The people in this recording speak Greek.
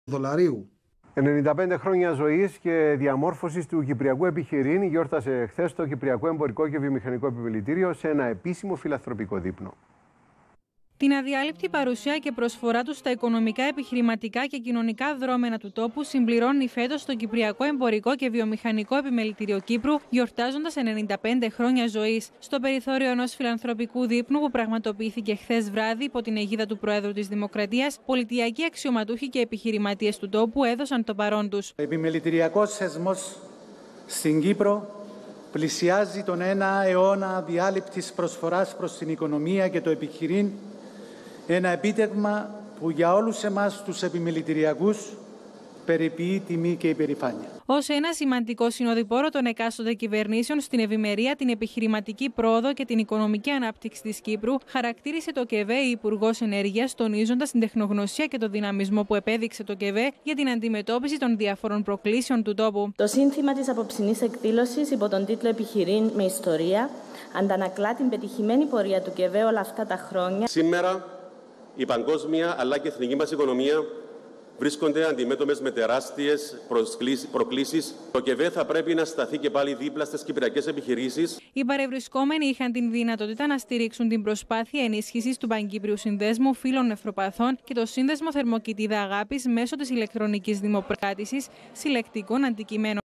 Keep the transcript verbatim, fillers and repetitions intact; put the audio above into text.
δολαρίου. ενενήντα πέντε χρόνια ζωής και διαμόρφωσης του Κυπριακού Επιχειρήν γιόρτασε χθες το Κυπριακό Εμπορικό και Βιομηχανικό Επιμελητήριο σε ένα επίσημο φιλανθρωπικό δείπνο. Την αδιάλειπτη παρουσία και προσφορά του στα οικονομικά, επιχειρηματικά και κοινωνικά δρόμενα του τόπου συμπληρώνει φέτος το Κυπριακό Εμπορικό και Βιομηχανικό Επιμελητήριο Κύπρου, γιορτάζοντας ενενήντα πέντε χρόνια ζωής. Στο περιθώριο ενός φιλανθρωπικού δείπνου που πραγματοποιήθηκε χθες βράδυ υπό την αιγίδα του Προέδρου της Δημοκρατίας, πολιτιακοί αξιωματούχοι και επιχειρηματίες του τόπου έδωσαν το παρόν τους. Ο επιμελητηριακός θεσμός στην Κύπρο πλησιάζει τον ένα αιώνα αδιάλειπτης προσφοράς προς την οικονομία και το επιχειρήν. Ένα επίτευγμα που για όλους εμάς τους επιμελητηριακούς περιποιεί τιμή και υπερηφάνεια. Ως ένα σημαντικό συνοδοιπόρο των εκάστοτε κυβερνήσεων στην ευημερία, την επιχειρηματική πρόοδο και την οικονομική ανάπτυξη της Κύπρου, χαρακτήρισε το ΚΕΒΕ η Υπουργός Ενέργειας, τονίζοντας την τεχνογνωσία και τον δυναμισμό που επέδειξε το ΚΕΒΕ για την αντιμετώπιση των διαφόρων προκλήσεων του τόπου. Το σύνθημα της απόψινής εκδήλωσης υπό τον τίτλο Επιχειρήν με Ιστορία αντανακλά την πετυχημένη πορεία του ΚΕΒΕ όλα αυτά τα χρόνια. Σήμερα η παγκόσμια αλλά και η εθνική μας οικονομία βρίσκονται αντιμέτωπες με τεράστιες προκλήσεις. Το ΚΕΒΕ θα πρέπει να σταθεί και πάλι δίπλα στις κυπριακές επιχειρήσεις. Οι παρευρισκόμενοι είχαν την δυνατότητα να στηρίξουν την προσπάθεια ενίσχυσης του Παγκύπριου Συνδέσμου Φίλων Νεφροπαθών και το Σύνδεσμο Θερμοκοιτίδα Αγάπης μέσω της ηλεκτρονικής δημοπράτησης συλλεκτικών αντικειμένων.